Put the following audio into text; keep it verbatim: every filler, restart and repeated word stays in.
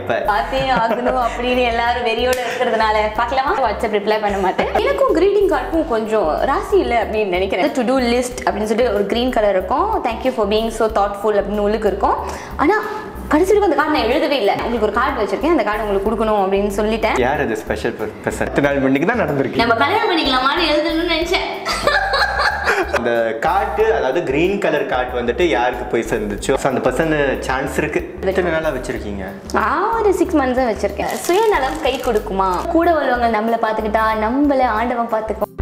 இப்ப பாத்தே ஆகணும் அப்படின்னு எல்லாரும் வெறியோட இருக்கிறதுனால பார்க்கலாமா? வாட்ஸ்அப் ரிப்ளை பண்ண மாட்டேன். எனக்கும் கிரீட்டிங் கார்டுக்கும் கொஞ்சம் ராசி இல்லை அப்படின்னு நினைக்கிறேன். டு டூ லிஸ்ட் அப்படின்னு சொல்லிட்டு ஒரு கிரீன் கலர் இருக்கும். Thank you for being so thoughtful அப்படின்னு உள்ளுக்கு இருக்கும். ஆனா கடைசிக்கு அந்த கார்டு நான் எழுதவே இல்லை. உங்களுக்கு ஒரு கார்டு வச்சிருக்கேன், அந்த கார்டு உங்களுக்கு கொடுக்கணும் அப்படின்னு சொல்லிட்டேன். யார் அது ஸ்பெஷல் பர்பஸ்? எத்தனை நாள் பண்ணிக்கு தான் நடந்திருக்கு. நம்ம கல்யாணம் பண்ணிக்கலாமான்னு எழுதணும்னு நினைச்சேன். அந்த கார்டு, அதாவது கிரீன் கலர் கார்டு வந்துட்டு யாருக்கு போய் சேர்ந்துச்சோ அந்த பர்சன் சான்ஸ் இருக்கு. எத்தனை நாளா வச்சிருக்கீங்க? ஒரு சிக்ஸ் மந்த்ஸா வச்சிருக்கேன். சுயநலம் கை கொடுக்குமா? கூட உள்ளவங்க நம்மளை பார்த்துக்கிட்டா நம்மள ஆண்டவன் பார்த்துக்கோ.